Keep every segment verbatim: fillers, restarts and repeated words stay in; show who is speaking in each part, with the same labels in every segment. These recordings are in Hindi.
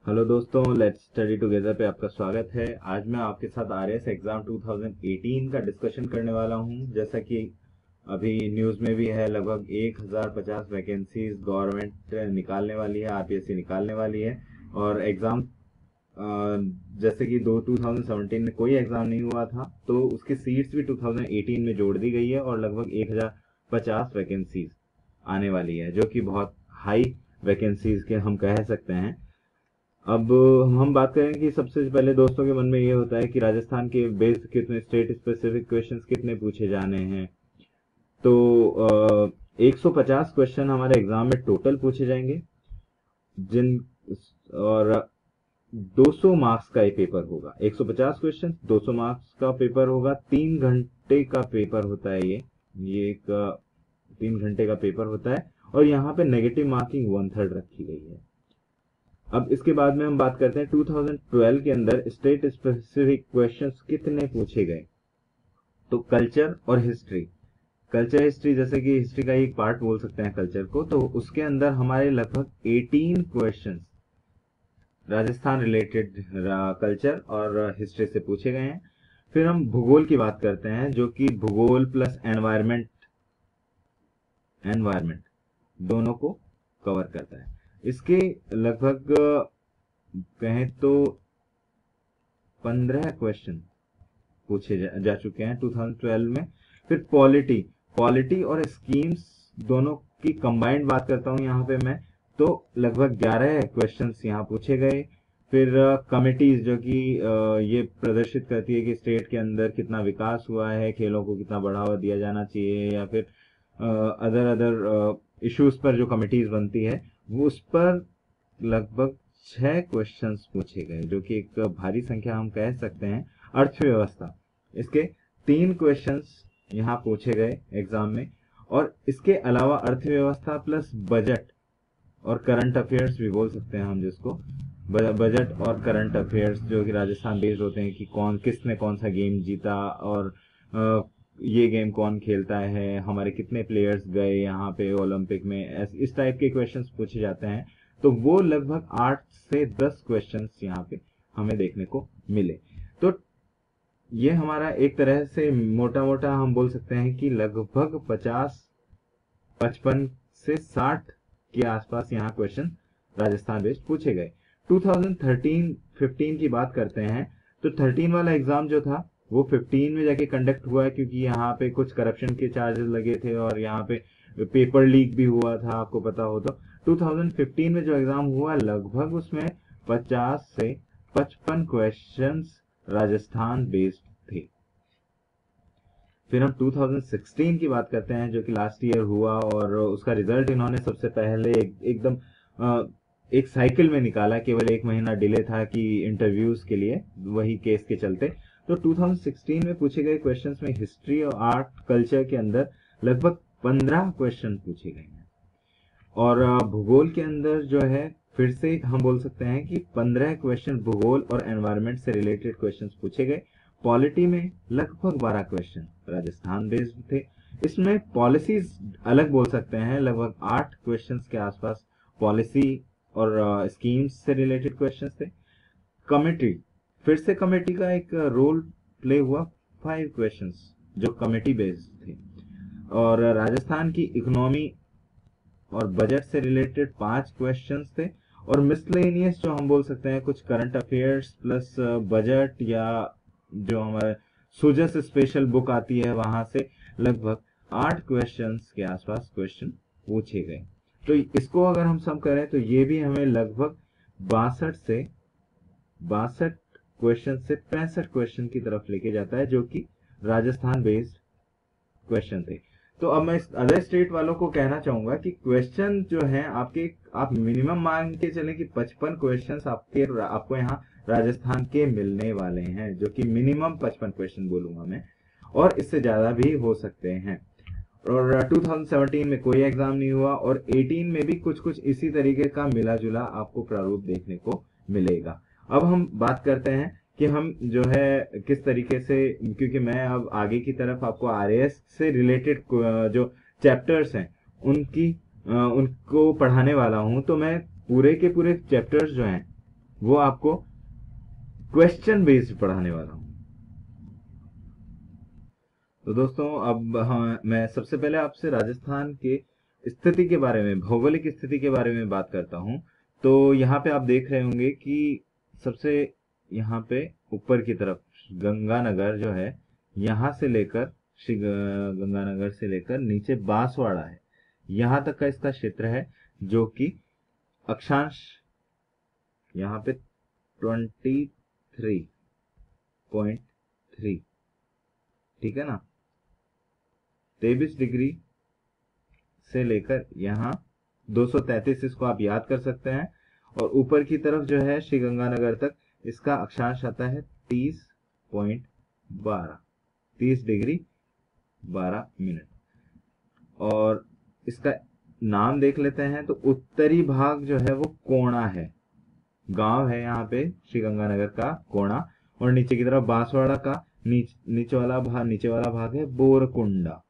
Speaker 1: हेलो दोस्तों, लेट्स स्टडी टुगेदर पे आपका स्वागत है। आज मैं आपके साथ आरएस एग्जाम दो हज़ार अठारह का डिस्कशन करने वाला हूं। जैसा कि अभी न्यूज़ में भी है, लगभग एक हज़ार पचास वैकेंसीज गवर्नमेंट निकालने वाली है, आरपीएससी निकालने वाली है। और एग्जाम जैसे कि दो दो हज़ार सत्रह में कोई एग्जाम नहीं हुआ था, तो उसकी सीट्स भी दो हज़ार अठारह में जोड़ दी गई है और लगभग एक हज़ार पचास वैकेंसीज आने वाली है, जो कि बहुत हाई वैकेंसीज के हम कह सकते हैं। अब हम बात करें कि सबसे पहले दोस्तों के मन में ये होता है कि राजस्थान के बेस्ड कितने स्टेट स्पेसिफिक क्वेश्चंस कितने पूछे जाने हैं। तो अ, एक सौ पचास क्वेश्चन हमारे एग्जाम में टोटल पूछे जाएंगे, जिन और दो सौ मार्क्स का ये पेपर होगा। एक सौ पचास क्वेश्चन, दो सौ मार्क्स का पेपर होगा। तीन घंटे का पेपर होता है ये ये एक अ, तीन घंटे का पेपर होता है और यहाँ पे नेगेटिव मार्किंग वन थर्ड रखी गई है। अब इसके बाद में हम बात करते हैं दो हज़ार बारह के अंदर स्टेट स्पेसिफिक क्वेश्चंस कितने पूछे गए। तो कल्चर और हिस्ट्री, कल्चर हिस्ट्री जैसे कि हिस्ट्री का एक पार्ट बोल सकते हैं कल्चर को, तो उसके अंदर हमारे लगभग अठारह क्वेश्चंस राजस्थान रिलेटेड कल्चर और हिस्ट्री से पूछे गए हैं। फिर हम भूगोल की बात करते हैं, जो कि भूगोल प्लस एनवायरमेंट एनवायरमेंट दोनों को कवर करता है। इसके लगभग कहें तो पंद्रह क्वेश्चन पूछे जा, जा चुके हैं दो हज़ार बारह में। फिर पॉलिटी पॉलिटी और स्कीम्स दोनों की कंबाइंड बात करता हूं यहाँ पे मैं, तो लगभग ग्यारह क्वेश्चंस यहाँ पूछे गए। फिर कमिटीज, जो कि अ, ये प्रदर्शित करती है कि स्टेट के अंदर कितना विकास हुआ है, खेलों को कितना बढ़ावा दिया जाना चाहिए, या फिर अदर अदर इश्यूज पर जो कमिटीज बनती है, वो उस पर लगभग छह क्वेश्चंस पूछे गए, जो कि एक भारी संख्या हम कह सकते हैं। अर्थव्यवस्था, इसके तीन क्वेश्चंस यहाँ पूछे गए एग्जाम में। और इसके अलावा अर्थव्यवस्था प्लस बजट और करंट अफेयर्स भी बोल सकते हैं हम जिसको, बजट और करंट अफेयर्स जो कि राजस्थान बेस्ड होते हैं, कि कौन किसने कौन सा गेम जीता और आ, ये गेम कौन खेलता है, हमारे कितने प्लेयर्स गए यहाँ पे ओलंपिक में, इस टाइप के क्वेश्चंस पूछे जाते हैं। तो वो लगभग आठ से दस क्वेश्चंस यहाँ पे हमें देखने को मिले। तो ये हमारा एक तरह से मोटा मोटा हम बोल सकते हैं कि लगभग पचास पचपन से साठ के आसपास यहाँ क्वेश्चन राजस्थान बेस्ड पूछे गए। दो हज़ार तेरह पंद्रह की बात करते हैं, तो तेरह वाला एग्जाम जो था वो पंद्रह में जाके कंडक्ट हुआ है, क्योंकि यहाँ पे कुछ करप्शन के चार्जेस लगे थे और यहाँ पे पेपर लीक भी हुआ था, आपको पता हो तो। दो हज़ार पंद्रह में जो एग्जाम हुआ, लगभग उसमें पचास से पचपन क्वेश्चंस राजस्थान बेस्ड थे। फिर हम दो हज़ार सोलह की बात करते हैं, जो कि लास्ट ईयर हुआ और उसका रिजल्ट इन्होंने सबसे पहले एक, एकदम एक साइकिल में निकाला। केवल एक महीना डिले था कि इंटरव्यूज के लिए, वही केस के चलते। तो दो हज़ार सोलह में पूछे गए क्वेश्चंस में हिस्ट्री और आर्ट कल्चर के अंदर लगभग पंद्रह क्वेश्चन पूछे गए हैं। और भूगोल के अंदर जो है, फिर से हम बोल सकते हैं कि पंद्रह क्वेश्चन भूगोल और एनवायरमेंट से रिलेटेड क्वेश्चंस पूछे गए। पॉलिटी में लगभग बारह क्वेश्चन राजस्थान बेस्ड थे। इसमें पॉलिसीज अलग बोल सकते हैं, लगभग आठ क्वेश्चंस के आसपास पॉलिसी और स्कीम्स से रिलेटेड क्वेश्चंस थे। कमेटी, फिर से कमेटी का एक रोल प्ले हुआ, फाइव क्वेश्चंस जो कमेटी बेस्ड थे। और राजस्थान की इकोनॉमी और बजट से रिलेटेड पांच क्वेश्चंस थे। और मिसलेनियस, जो हम बोल सकते हैं कुछ करंट अफेयर्स प्लस बजट, या जो हमारे सुजस स्पेशल बुक आती है वहां से लगभग आठ क्वेश्चंस के आसपास क्वेश्चन पूछे गए। तो इसको अगर हम सम करें तो ये भी हमें लगभग बासठ से बासठ क्वेश्चन से पैंसठ क्वेश्चन की तरफ लेके जाता है, जो कि राजस्थान बेस्ड क्वेश्चन थे। तो अब मैं अदर स्टेट वालों को कहना चाहूंगा कि क्वेश्चन जो है आपके, आप मिनिमम मान के चलें कि पचपन क्वेश्चंस आपके आपको यहाँ राजस्थान के मिलने वाले हैं, जो कि मिनिमम पचपन क्वेश्चन बोलूंगा मैं, और इससे ज्यादा भी हो सकते हैं। और दो हज़ार सत्रह में कोई एग्जाम नहीं हुआ और अठारह में भी कुछ कुछ इसी तरीके का मिला जुला आपको प्रारूप देखने को मिलेगा। अब हम बात करते हैं कि हम जो है किस तरीके से, क्योंकि मैं अब आगे की तरफ आपको आरएएस से रिलेटेड जो चैप्टर्स हैं उनकी उनको पढ़ाने वाला हूं, तो मैं पूरे के पूरे चैप्टर्स जो हैं वो आपको क्वेश्चन बेस्ड पढ़ाने वाला हूं। तो दोस्तों अब हाँ, मैं सबसे पहले आपसे राजस्थान के स्थिति के बारे में, भौगोलिक स्थिति के बारे में बात करता हूं। तो यहाँ पे आप देख रहे होंगे कि सबसे यहाँ पे ऊपर की तरफ गंगानगर जो है, यहाँ से लेकर श्री ग- गंगानगर से लेकर नीचे बांसवाड़ा है, यहाँ तक का इसका क्षेत्र है, जो कि अक्षांश यहाँ पे ट्वेंटी थ्री पॉइंट थ्री, ठीक है ना, तेईस डिग्री से लेकर यहाँ दो सौ तैंतीस, इसको आप याद कर सकते हैं। और ऊपर की तरफ जो है श्री गंगानगर तक, इसका अक्षांश आता है तीस पॉइंट बारह, तीस डिग्री बारह मिनट। और इसका नाम देख लेते हैं। तो उत्तरी भाग जो है वो कोणा है, गांव है यहाँ पे श्री गंगानगर का कोणा। और नीचे की तरफ बांसवाड़ा का नीच, नीचे वाला भाग नीचे वाला भाग है बोरकुंडा,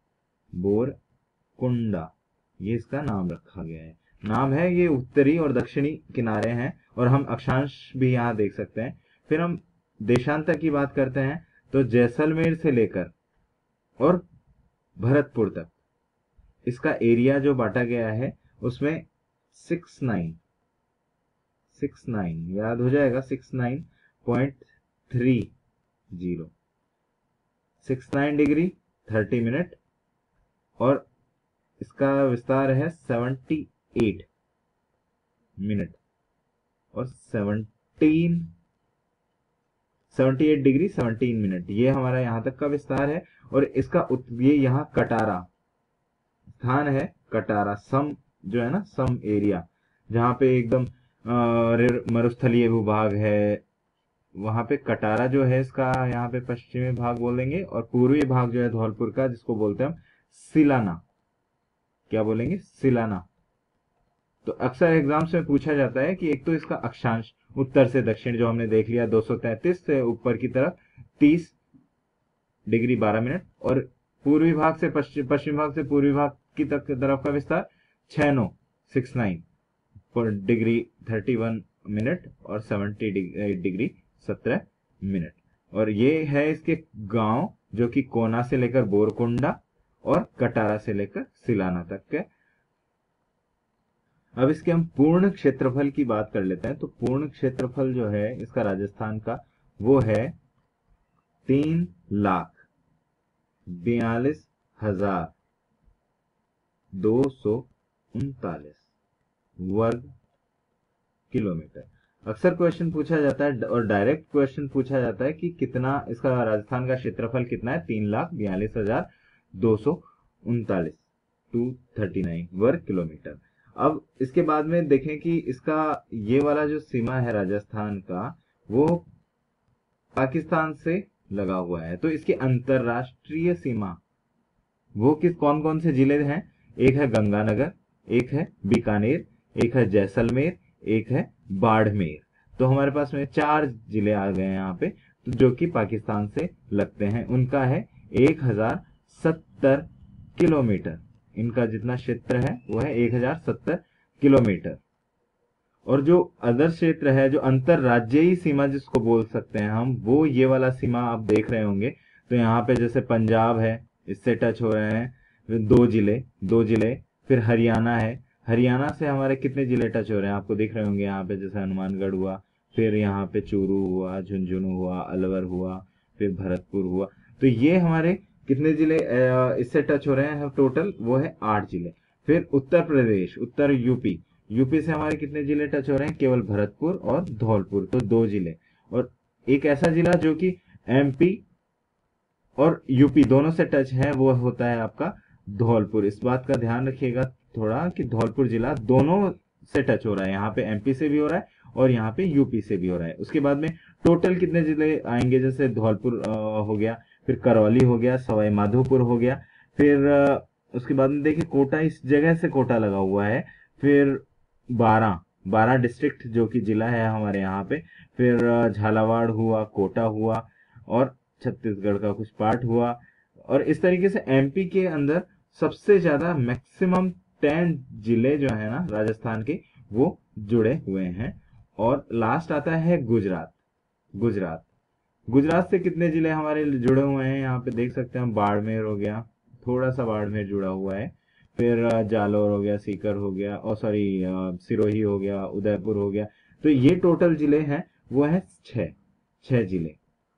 Speaker 1: बोरकुंडा, ये इसका नाम रखा गया है। नाम है, ये उत्तरी और दक्षिणी किनारे हैं। और हम अक्षांश भी यहाँ देख सकते हैं। फिर हम देशांतर की बात करते हैं। तो जैसलमेर से लेकर और भरतपुर तक इसका एरिया जो बांटा गया है, उसमें सिक्स नाइन सिक्स नाइन याद हो जाएगा, six nine point three zero, six nine degree thirty minute. और इसका विस्तार है सेवेंटी एट मिनट और seventeen seventy eight degree seventeen minute, ये हमारा यहाँ तक का विस्तार है। और इसका उत, ये यहाँ कटारा स्थान है, कटारा सम जो है ना, सम एरिया, जहाँ पे एकदम अ, मरुस्थलीय भूभाग है, वहां पे कटारा जो है इसका यहाँ पे पश्चिमी भाग बोलेंगे। और पूर्वी भाग जो है धौलपुर का, जिसको बोलते हैं हम सिलाना, क्या बोलेंगे, सिलाना। तो अक्सर एग्जाम्स में पूछा जाता है कि एक तो इसका अक्षांश उत्तर से दक्षिण जो हमने देख लिया दो सौ तैंतीस से ऊपर की तरफ तीस डिग्री बारह मिनट, और पूर्वी भाग से पश्चिम पश्चिम भाग से पूर्वी भाग की तक तरफ का विस्तार छह नौ six nine degree thirty one minute और सेवेंटी डिग्री सत्रह मिनट। और ये है इसके गांव, जो कि कोना से लेकर बोरकुंडा और कटारा से लेकर सिलाना तक के। अब इसके हम पूर्ण क्षेत्रफल की बात कर लेते हैं। तो पूर्ण क्षेत्रफल जो है इसका राजस्थान का, वो है तीन लाख बयालीस हजार दो सौ उनतालीस वर्ग किलोमीटर। अक्सर क्वेश्चन पूछा जाता है और डायरेक्ट क्वेश्चन पूछा जाता है कि कितना इसका राजस्थान का क्षेत्रफल कितना है, तीन लाख बयालीस हजार दो सौ उनतालीस टू थर्टी नाइन वर्ग किलोमीटर। अब इसके बाद में देखें कि इसका ये वाला जो सीमा है राजस्थान का, वो पाकिस्तान से लगा हुआ है। तो इसकी अंतरराष्ट्रीय सीमा वो किस कौन कौन से जिले हैं, एक है गंगानगर, एक है बीकानेर, एक है जैसलमेर, एक है बाड़मेर। तो हमारे पास में चार जिले आ गए यहाँ पे, तो जो कि पाकिस्तान से लगते हैं। उनका है एक हजार सत्तर किलोमीटर, इनका जितना क्षेत्र है वो है एक हजार सत्तर किलोमीटर। और जो अदर क्षेत्र है, जो अंतरराज्यीय सीमा जिसको बोल सकते हैं हम, वो ये वाला सीमा आप देख रहे होंगे। तो यहाँ पे जैसे पंजाब है, इससे टच हो रहे हैं दो जिले दो जिले फिर हरियाणा है, हरियाणा से हमारे कितने जिले टच हो रहे हैं आपको दिख रहे होंगे यहाँ पे, जैसे हनुमानगढ़ हुआ, फिर यहाँ पे चूरू हुआ, झुंझुनू हुआ, अलवर हुआ, फिर भरतपुर हुआ। तो ये हमारे कितने जिले अ, इससे टच हो रहे हैं टोटल, वो है आठ जिले। फिर उत्तर प्रदेश, उत्तर यूपी, यूपी से हमारे कितने जिले टच हो रहे हैं, केवल भरतपुर और धौलपुर, तो दो जिले। और एक ऐसा जिला जो कि एमपी और यूपी दोनों से टच है, वो होता है आपका धौलपुर। इस बात का ध्यान रखिएगा थोड़ा कि धौलपुर जिला दोनों से टच हो रहा है, यहाँ पे एमपी से भी हो रहा है और यहाँ पे यूपी से भी हो रहा है। उसके बाद में टोटल कितने जिले आएंगे, जैसे धौलपुर हो गया, फिर करौली हो गया, सवाई माधोपुर हो गया, फिर उसके बाद में देखिए कोटा, इस जगह से कोटा लगा हुआ है, फिर बारह बारह डिस्ट्रिक्ट जो कि जिला है हमारे यहाँ पे, फिर झालावाड़ हुआ, कोटा हुआ और छत्तीसगढ़ का कुछ पार्ट हुआ। और इस तरीके से एमपी के अंदर सबसे ज्यादा मैक्सिमम टेन जिले जो है ना राजस्थान के, वो जुड़े हुए हैं। और लास्ट आता है गुजरात। गुजरात गुजरात से कितने जिले हमारे जुड़े हुए हैं, यहाँ पे देख सकते हैं। बाड़मेर हो गया, थोड़ा सा बाड़मेर जुड़ा हुआ है, फिर अ, जालौर हो गया, सीकर हो गया, और सॉरी सिरोही हो गया, उदयपुर हो गया। तो ये टोटल जिले हैं वो है छह छह जिले।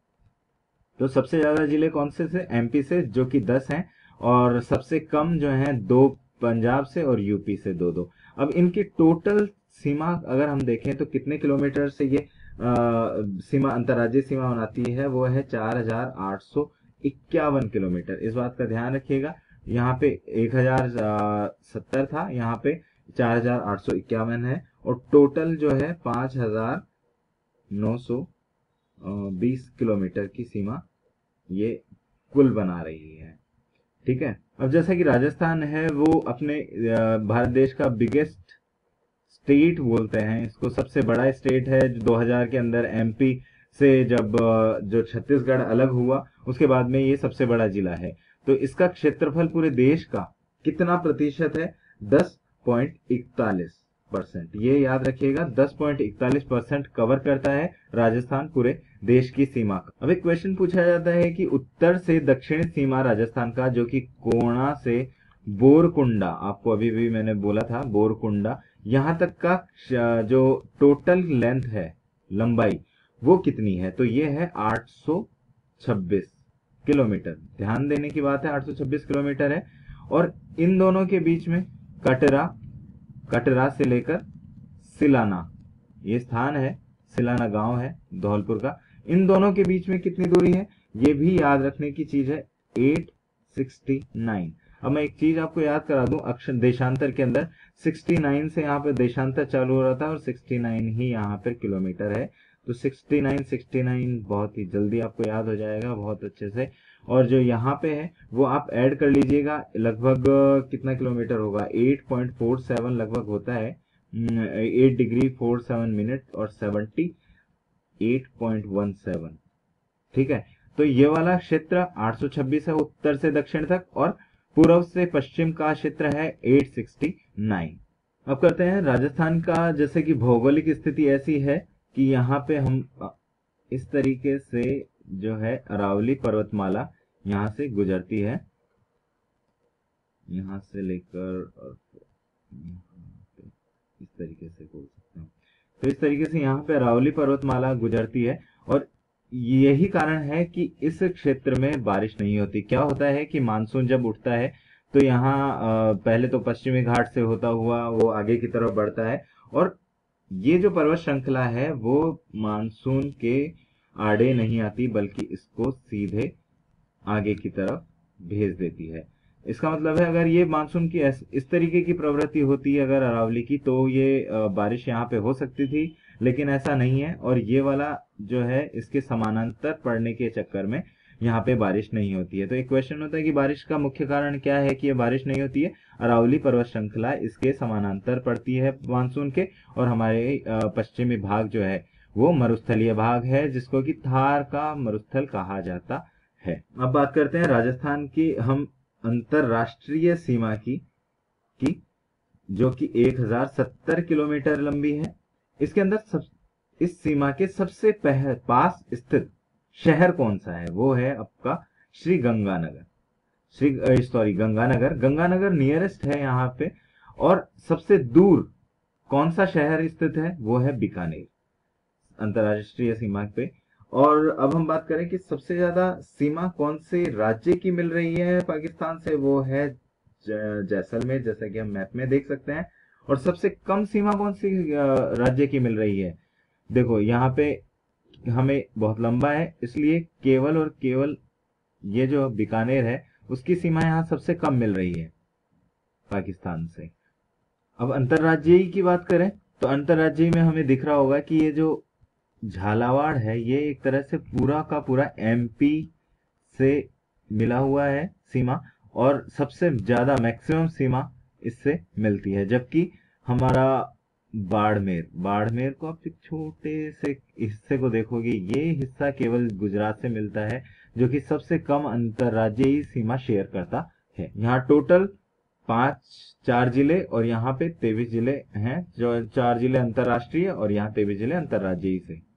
Speaker 1: तो सबसे ज्यादा जिले कौन से से? एमपी से, जो कि दस हैं, और सबसे कम जो हैं दो पंजाब से और यूपी से दो दो। अब इनकी टोटल सीमा अगर हम देखें तो कितने किलोमीटर से ये अ, सीमा, अंतर्राज्यीय सीमा बनाती है, वो है चार हजार आठ सौ इक्यावन किलोमीटर। इस बात का ध्यान रखिएगा, यहाँ पे एक हजार सत्तर था, यहाँ पे चार हजार आठ सौ इक्यावन है, और टोटल जो है पांच हजार नौ सौ बीस किलोमीटर की सीमा ये कुल बना रही है। ठीक है। अब जैसा कि राजस्थान है वो अपने अ, भारत देश का बिगेस्ट स्टेट बोलते हैं इसको, सबसे बड़ा स्टेट है। जो दो हज़ार के अंदर एमपी से जब अ, जो छत्तीसगढ़ अलग हुआ उसके बाद में ये सबसे बड़ा जिला है। तो इसका क्षेत्रफल पूरे देश का कितना प्रतिशत है? दस पॉइंट इकतालीस परसेंट। ये याद रखिएगा, दस पॉइंट इकतालीस परसेंट कवर करता है राजस्थान पूरे देश की सीमा का। अब एक क्वेश्चन पूछा जाता है कि उत्तर से दक्षिण सीमा राजस्थान का, जो कि कोणा से बोरकुंडा, आपको अभी भी मैंने बोला था बोरकुंडा, यहां तक का श- जो टोटल लेंथ है, लंबाई, वो कितनी है? तो ये है आठ सौ छब्बीस किलोमीटर। ध्यान देने की बात है, आठ सौ छब्बीस किलोमीटर है। और इन दोनों के बीच में कटरा, कटरा से लेकर सिलाना, ये स्थान है, सिलाना गांव है धौलपुर का, इन दोनों के बीच में कितनी दूरी है? ये भी याद रखने की चीज है, आठ सौ उनहत्तर। अब मैं एक चीज आपको याद करा दूं, अक्षर देशांतर के अंदर उनहत्तर से यहाँ पे देशांतर चालू हो रहा था, और उनहत्तर ही यहाँ पर किलोमीटर है। तो उनहत्तर उनहत्तर बहुत ही जल्दी आपको याद हो जाएगा, बहुत अच्छे से। और जो यहाँ पे है वो आप ऐड कर लीजिएगा, लगभग अ, कितना किलोमीटर होगा? आठ पॉइंट चार सात लगभग होता है, eight degree four seven minute और seventy eight point one seven. ठीक है। तो ये वाला क्षेत्र आठ सौ छब्बीस है उत्तर से दक्षिण तक, और पूर्व से पश्चिम का क्षेत्र है आठ सौ उनहत्तर। अब करते हैं राजस्थान का। जैसे कि भौगोलिक स्थिति ऐसी है कि यहाँ पे हम अ, इस तरीके से जो है अरावली पर्वतमाला यहाँ से गुजरती है, यहाँ से लेकर और यहाँ पे इस तरीके से बोल सकते हैं। तो इस तरीके से यहाँ पे अरावली पर्वतमाला गुजरती है, और यही कारण है कि इस क्षेत्र में बारिश नहीं होती। क्या होता है कि मानसून जब उठता है तो यहाँ अ, पहले तो पश्चिमी घाट से होता हुआ वो आगे की तरफ बढ़ता है, और ये जो पर्वत श्रृंखला है वो मानसून के आड़े नहीं आती, बल्कि इसको सीधे आगे की तरफ भेज देती है। इसका मतलब है अगर ये मानसून की ऐस- इस तरीके की प्रवृत्ति होती है अगर अरावली की, तो ये अ, बारिश यहाँ पे हो सकती थी, लेकिन ऐसा नहीं है। और ये वाला जो है इसके समानांतर पड़ने के चक्कर में यहाँ पे बारिश नहीं होती है। तो एक क्वेश्चन होता है कि बारिश का मुख्य कारण क्या है कि ये बारिश नहीं होती है? अरावली पर्वत श्रृंखला इसके समानांतर पड़ती है मानसून के, और हमारे अ, पश्चिमी भाग जो है वो मरुस्थलीय भाग है, जिसको कि थार का मरुस्थल कहा जाता है। अब बात करते हैं राजस्थान की हम अंतरराष्ट्रीय सीमा की की जो कि एक हज़ार सत्तर किलोमीटर लंबी है। इसके अंदर सब इस सीमा के सबसे पह, पास स्थित शहर कौन सा है? वो है आपका श्री गंगानगर। श्री सॉरी गंगानगर गंगानगर नियरेस्ट है यहाँ पे। और सबसे दूर कौन सा शहर स्थित है? वो है बीकानेर, अंतरराष्ट्रीय सीमा पे। और अब हम बात करें कि सबसे ज्यादा सीमा कौन से राज्य की मिल रही है पाकिस्तान से, वो है ज- जैसलमेर, जैसा कि हम मैप में देख सकते हैं। और सबसे कम सीमा कौन सी अ, राज्य की मिल रही है? देखो यहाँ पे हमें बहुत लंबा है, इसलिए केवल और केवल ये जो बीकानेर है उसकी सीमा यहाँ सबसे कम मिल रही है पाकिस्तान से। अब अंतरराज्यीय की बात करें तो अंतरराज्यीय में हमें दिख रहा होगा कि ये जो झालावाड़ है ये एक तरह से पूरा का पूरा एमपी से मिला हुआ है सीमा, और सबसे ज्यादा मैक्सिमम सीमा इससे मिलती है। जबकि हमारा बाड़मेर बाड़मेर को आप एक छोटे से हिस्से को देखोगे, ये हिस्सा केवल गुजरात से मिलता है, जो कि सबसे कम अंतरराज्यीय सीमा शेयर करता है। यहाँ टोटल पांच चार जिले और यहाँ पे तेईस जिले हैं, जो चार जिले अंतर्राष्ट्रीय और यहाँ तेईस जिले अंतर्राज्यीय से।